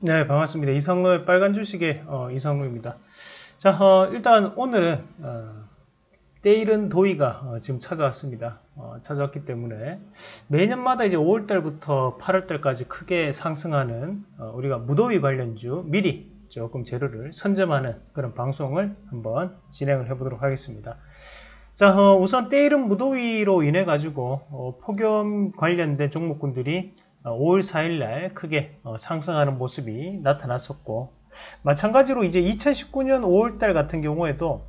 네, 반갑습니다. 이성로의 빨간 주식의 이성로입니다. 자, 일단 오늘은 때이른 도의가 지금 찾아왔습니다. 찾아왔기 때문에 매년마다 이제 5월달부터 8월달까지 크게 상승하는 우리가 무더위 관련주 미리 조금 재료를 선점하는 그런 방송을 한번 진행을 해보도록 하겠습니다. 자, 우선 때이른 무더위로 인해 가지고 폭염 관련된 종목군들이 5월 4일날 크게 상승하는 모습이 나타났었고, 마찬가지로 이제 2019년 5월달 같은 경우에도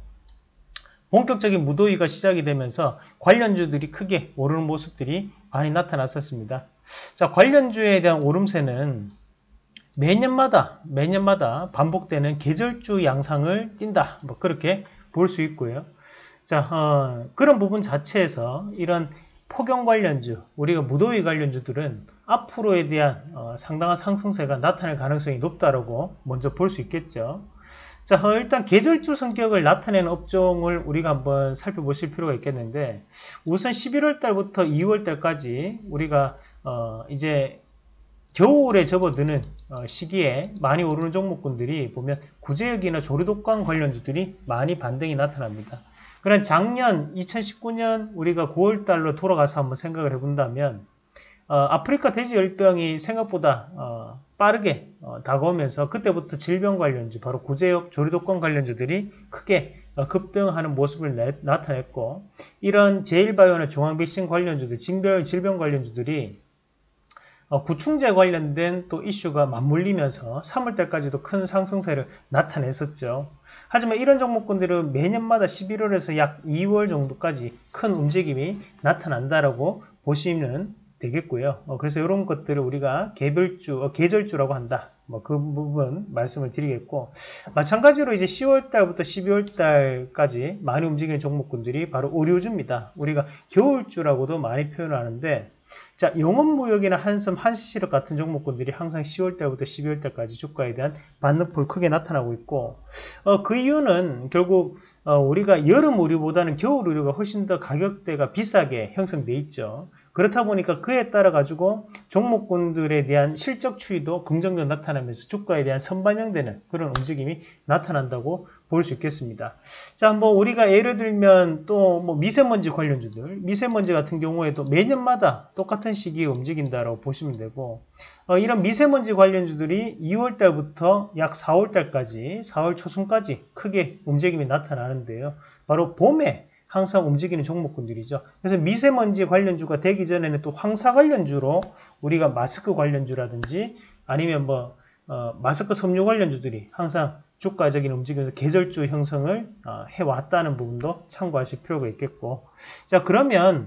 본격적인 무더위가 시작이 되면서 관련주들이 크게 오르는 모습들이 많이 나타났었습니다. 자, 관련주에 대한 오름세는 매년마다 반복되는 계절주 양상을 띈다, 뭐 그렇게 볼 수 있고요. 자, 그런 부분 자체에서 이런 폭염 관련주, 우리가 무더위 관련주들은 앞으로에 대한 상당한 상승세가 나타날 가능성이 높다라고 먼저 볼 수 있겠죠. 자, 일단 계절주 성격을 나타내는 업종을 우리가 한번 살펴보실 필요가 있겠는데, 우선 11월 달부터 2월 달까지 우리가 이제 겨울에 접어드는 시기에 많이 오르는 종목군들이 보면 구제역이나 조류독감 관련주들이 많이 반등이 나타납니다. 그런 작년 2019년 우리가 9월달로 돌아가서 한번 생각을 해본다면 아프리카 돼지열병이 생각보다 빠르게 다가오면서 그때부터 질병 관련주, 바로 구제역 조류독감 관련주들이 크게 급등하는 모습을 나타냈고, 이런 제일바이오나 중앙백신 관련주들, 질병 관련주들이 구충제 관련된 또 이슈가 맞물리면서 3월달까지도 큰 상승세를 나타냈었죠. 하지만 이런 종목군들은 매년마다 11월에서 약 2월 정도까지 큰 움직임이 나타난다라고 보시면 되겠고요. 그래서 이런 것들을 우리가 계절주라고 한다. 뭐 그 부분 말씀을 드리겠고, 마찬가지로 이제 10월달부터 12월달까지 많이 움직이는 종목군들이 바로 의료주입니다. 우리가 겨울주라고도 많이 표현을 하는데, 자, 영업무역이나 한섬, 한시시럽 같은 종목군들이 항상 10월달부터 12월달까지 주가에 대한 반등폭이 크게 나타나고 있고, 그 이유는 결국 우리가 여름 의류보다는 겨울 의류가 훨씬 더 가격대가 비싸게 형성되어 있죠. 그렇다 보니까 그에 따라 가지고 종목군들에 대한 실적 추이도 긍정적으로 나타나면서 주가에 대한 선반영되는 그런 움직임이 나타난다고 볼 수 있겠습니다. 자, 뭐 우리가 예를 들면 또 뭐 미세먼지 관련주들, 미세먼지 같은 경우에도 매년마다 똑같은 시기에 움직인다라고 보시면 되고, 이런 미세먼지 관련주들이 2월 달부터 약 4월 달까지, 4월 초순까지 크게 움직임이 나타나는데요. 바로 봄에 항상 움직이는 종목군들이죠. 그래서 미세먼지 관련주가 되기 전에는 또 황사 관련주로 우리가 마스크 관련주라든지 아니면 뭐 마스크 섬유 관련주들이 항상 주가적인 움직임에서 계절주 형성을 해왔다는 부분도 참고하실 필요가 있겠고, 자, 그러면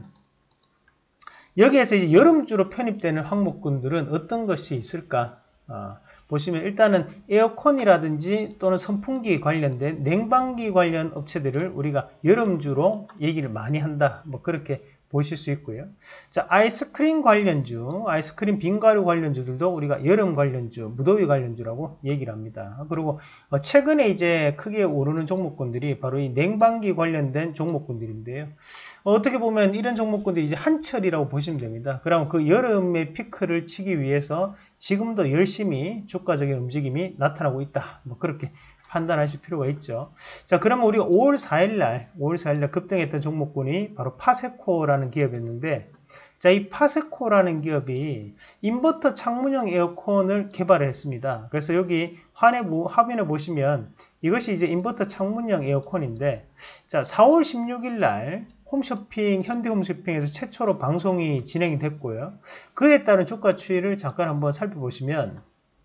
여기에서 이제 여름주로 편입되는 항목군들은 어떤 것이 있을까? 보시면 일단은 에어컨이라든지 또는 선풍기 관련된 냉방기 관련 업체들을 우리가 여름주로 얘기를 많이 한다. 뭐 그렇게 보실 수 있고요. 자, 아이스크림 관련주, 아이스크림 빙가루 관련주들도 우리가 여름 관련주, 무더위 관련주라고 얘기를 합니다. 그리고 최근에 이제 크게 오르는 종목군들이 바로 이 냉방기 관련된 종목군들인데요. 어떻게 보면 이런 종목군들이 이제 한철이라고 보시면 됩니다. 그럼 그 여름의 피크를 치기 위해서 지금도 열심히 주가적인 움직임이 나타나고 있다. 뭐 그렇게 판단하실 필요가 있죠. 자, 그러면 우리가 5월 4일날 급등했던 종목군이 바로 파세코라는 기업이었는데, 자, 이 파세코라는 기업이 인버터 창문형 에어컨을 개발을 했습니다. 그래서 여기 화면에 보시면 이것이 이제 인버터 창문형 에어컨인데, 자, 4월 16일 날 홈쇼핑, 현대홈쇼핑에서 최초로 방송이 진행이 됐고요. 그에 따른 주가 추이를 잠깐 한번 살펴보시면,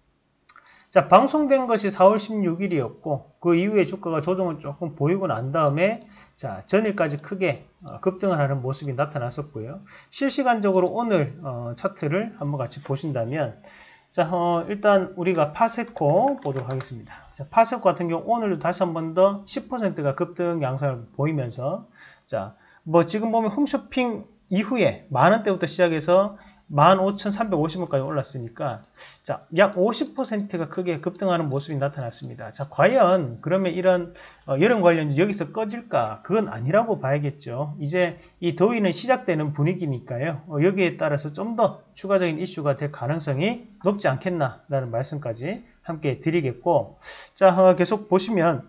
자, 방송된 것이 4월 16일이었고 그 이후에 주가가 조정을 조금 보이고 난 다음에 자, 전일까지 크게 급등을 하는 모습이 나타났었고요. 실시간적으로 오늘 차트를 한번 같이 보신다면, 자, 일단 우리가 파세코 보도록 하겠습니다. 자, 파세코 같은 경우 오늘도 다시 한 번 더 10%가 급등 양상을 보이면서, 자, 뭐 지금 보면 홈쇼핑 이후에 만원대부터 시작해서 15,350원까지 올랐으니까 자, 약 50%가 크게 급등하는 모습이 나타났습니다. 자, 과연 그러면 이런 여름 관련주 여기서 꺼질까? 그건 아니라고 봐야겠죠. 이제 이 더위는 시작되는 분위기니까요. 여기에 따라서 좀 더 추가적인 이슈가 될 가능성이 높지 않겠나라는 말씀까지 함께 드리겠고, 자, 계속 보시면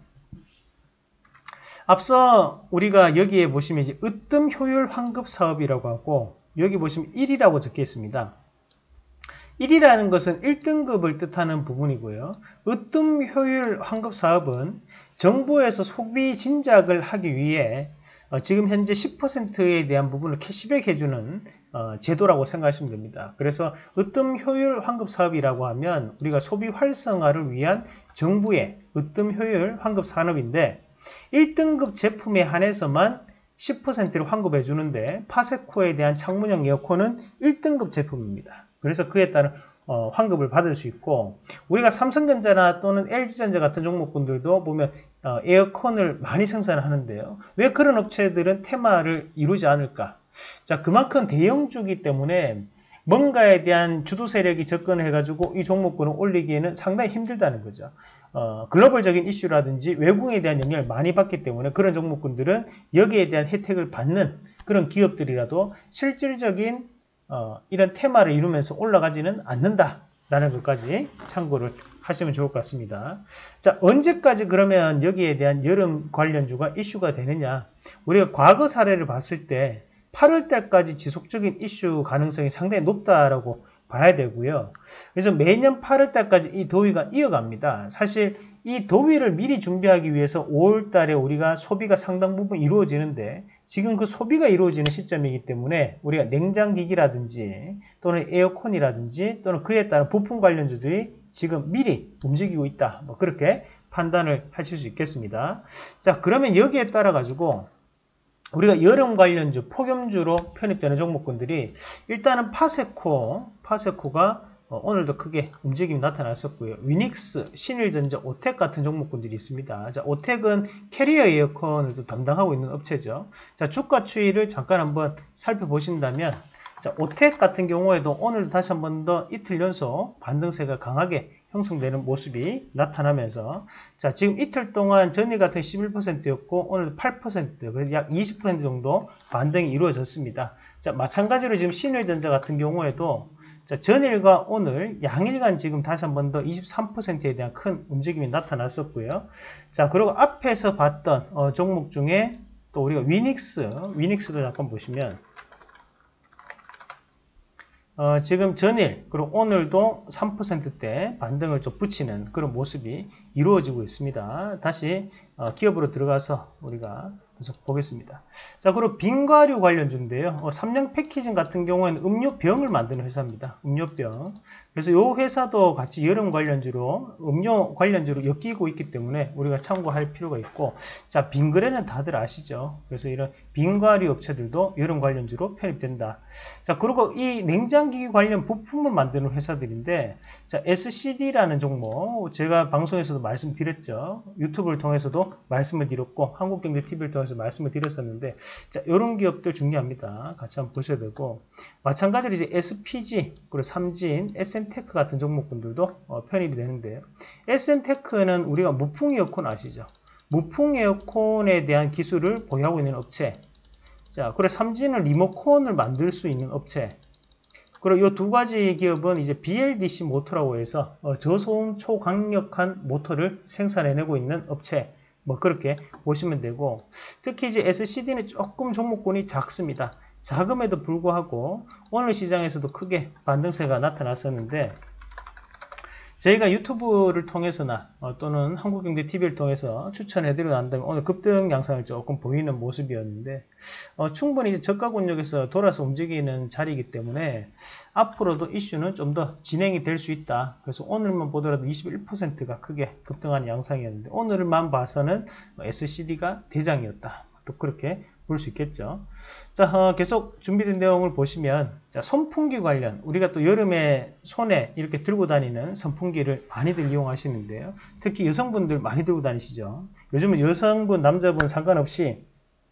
앞서 우리가 여기에 보시면 이제 으뜸 효율 환급 사업이라고 하고, 여기 보시면 1이라고 적혀 있습니다. 1이라는 것은 1등급을 뜻하는 부분이고요. 으뜸 효율 환급 사업은 정부에서 소비 진작을 하기 위해 지금 현재 10%에 대한 부분을 캐시백 해주는 제도라고 생각하시면 됩니다. 그래서 으뜸 효율 환급 사업이라고 하면 우리가 소비 활성화를 위한 정부의 으뜸 효율 환급 산업인데, 1등급 제품에 한해서만 10%를 환급해 주는데, 파세코에 대한 창문형 에어컨은 1등급 제품입니다. 그래서 그에 따른 환급을 받을 수 있고, 우리가 삼성전자나 또는 LG전자 같은 종목군들도 보면 에어컨을 많이 생산하는데요. 왜 그런 업체들은 테마를 이루지 않을까? 자, 그만큼 대형주기 때문에 뭔가에 대한 주도 세력이 접근을 해가지고 이 종목군을 올리기에는 상당히 힘들다는 거죠. 글로벌적인 이슈라든지 외국에 대한 영향을 많이 받기 때문에 그런 종목군들은 여기에 대한 혜택을 받는 그런 기업들이라도 실질적인 이런 테마를 이루면서 올라가지는 않는다라는 것까지 참고를 하시면 좋을 것 같습니다. 자, 언제까지 그러면 여기에 대한 여름 관련주가 이슈가 되느냐? 우리가 과거 사례를 봤을 때 8월 달까지 지속적인 이슈 가능성이 상당히 높다라고 봐야 되고요. 그래서 매년 8월 달까지 이 더위가 이어갑니다. 사실 이 더위를 미리 준비하기 위해서 5월 달에 우리가 소비가 상당 부분 이루어지는데, 지금 그 소비가 이루어지는 시점이기 때문에 우리가 냉장기기라든지 또는 에어컨이라든지 또는 그에 따른 부품 관련주들이 지금 미리 움직이고 있다. 뭐 그렇게 판단을 하실 수 있겠습니다. 자, 그러면 여기에 따라 가지고 우리가 여름 관련주, 폭염주로 편입되는 종목군들이 일단은 파세코가 오늘도 크게 움직임이 나타났었고요. 위닉스, 신일전자, 오텍 같은 종목군들이 있습니다. 자, 오텍은 캐리어 에어컨을 또 담당하고 있는 업체죠. 자, 주가 추이를 잠깐 한번 살펴보신다면, 자, 오텍 같은 경우에도 오늘 다시 한번 더 이틀 연속 반등세가 강하게 형성되는 모습이 나타나면서, 자, 지금 이틀 동안 전일 같은 11%였고 오늘 8%, 약 20% 정도 반등이 이루어졌습니다. 자, 마찬가지로 지금 신일전자 같은 경우에도 자, 전일과 오늘 양일간 지금 다시 한번 더 23%에 대한 큰 움직임이 나타났었고요. 자, 그리고 앞에서 봤던 종목 중에 또 우리가 위닉스도 잠깐 보시면 지금 전일 그리고 오늘도 3%대 반등을 좀 붙이는 그런 모습이 이루어지고 있습니다. 다시 기업으로 들어가서 우리가 계속 보겠습니다. 자, 그리고 빙과류 관련주인데요. 삼양 패키징 같은 경우에는 음료병을 만드는 회사입니다. 음료병. 그래서 이 회사도 같이 여름 관련주로 음료 관련주로 엮이고 있기 때문에 우리가 참고할 필요가 있고, 자, 빙그레는 다들 아시죠? 그래서 이런 빙과류 업체들도 여름 관련주로 편입된다. 자, 그리고 이 냉장기 관련 부품을 만드는 회사들인데, 자, SCD라는 종목 제가 방송에서도 말씀드렸죠. 유튜브를 통해서도 말씀을 드렸고 한국경제TV를 통해서 말씀을 드렸었는데, 자, 이런 기업들 중요합니다. 같이 한번 보셔야 되고, 마찬가지로 이제 SPG, 그리고 삼진, SN테크 같은 종목군들도 편입이 되는데요. SN테크는 우리가 무풍 에어컨 아시죠? 무풍 에어컨에 대한 기술을 보유하고 있는 업체. 자, 그리고 삼진은 리모컨을 만들 수 있는 업체. 그리고 이 두 가지 기업은 이제 BLDC 모터라고 해서 저소음 초강력한 모터를 생산해내고 있는 업체. 뭐 그렇게 보시면 되고, 특히 이제 SCD는 조금 종목군이 작습니다. 작음에도 불구하고 오늘 시장에서도 크게 반등세가 나타났었는데, 저희가 유튜브를 통해서나 또는 한국경제TV를 통해서 추천해드리고 난 다음에 오늘 급등 양상을 조금 보이는 모습이었는데, 충분히 이제 저가 권역에서 돌아서 움직이는 자리이기 때문에 앞으로도 이슈는 좀 더 진행이 될 수 있다. 그래서 오늘만 보더라도 21%가 크게 급등하는 양상이었는데, 오늘만 봐서는 SCD가 대장이었다. 또 그렇게 볼 수 있겠죠. 자, 계속 준비된 내용을 보시면, 자, 선풍기 관련, 우리가 또 여름에 손에 이렇게 들고 다니는 선풍기를 많이들 이용하시는데요. 특히 여성분들 많이 들고 다니시죠. 요즘은 여성분, 남자분 상관없이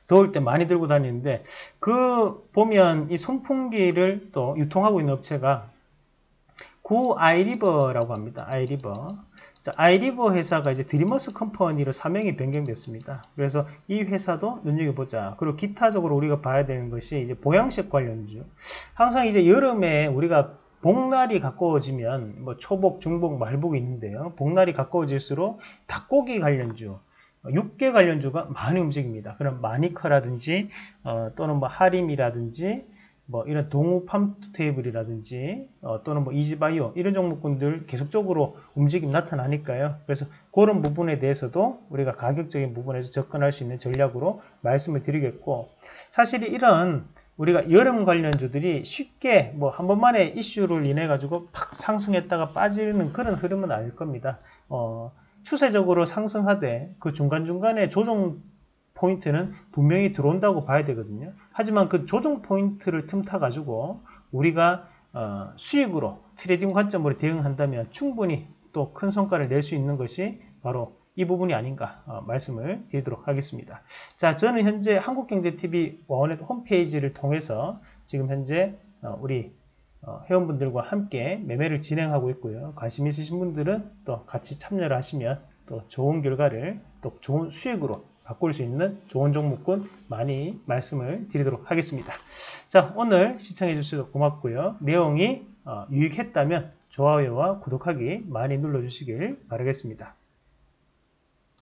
더울 때 많이 들고 다니는데 그 보면 이 선풍기를 또 유통하고 있는 업체가 구 아이리버라고 합니다. 아이리버. 자, 아이리버 회사가 이제 드리머스 컴퍼니로 사명이 변경됐습니다. 그래서 이 회사도 눈여겨보자. 그리고 기타적으로 우리가 봐야 되는 것이 이제 보양식 관련주. 항상 이제 여름에 우리가 복날이 가까워지면 뭐 초복, 중복, 말복이 있는데요. 복날이 가까워질수록 닭고기 관련주, 육개 관련주가 많이 움직입니다. 그럼 마니커라든지 또는 뭐 하림이라든지 뭐 이런 동우 팜투 테이블이라든지 또는 뭐 이지바이오 이런 종목군들 계속적으로 움직임 나타나니까요. 그래서 그런 부분에 대해서도 우리가 가격적인 부분에서 접근할 수 있는 전략으로 말씀을 드리겠고, 사실 이런 우리가 여름 관련주들이 쉽게 뭐 한 번만에 이슈를 인해 가지고 팍 상승했다가 빠지는 그런 흐름은 아닐 겁니다. 추세적으로 상승하되 그 중간중간에 조정 포인트는 분명히 들어온다고 봐야 되거든요. 하지만 그 조정 포인트를 틈타 가지고 우리가 수익으로 트레이딩 관점으로 대응한다면 충분히 또 큰 성과를 낼 수 있는 것이 바로 이 부분이 아닌가 말씀을 드리도록 하겠습니다. 자, 저는 현재 한국경제TV 와우넷 홈페이지를 통해서 지금 현재 우리 회원분들과 함께 매매를 진행하고 있고요. 관심 있으신 분들은 또 같이 참여를 하시면 또 좋은 결과를 또 좋은 수익으로 바꿀 수 있는 좋은 종목군 많이 말씀을 드리도록 하겠습니다. 자, 오늘 시청해 주셔서 고맙고요. 내용이 유익했다면 좋아요와 구독하기 많이 눌러주시길 바라겠습니다.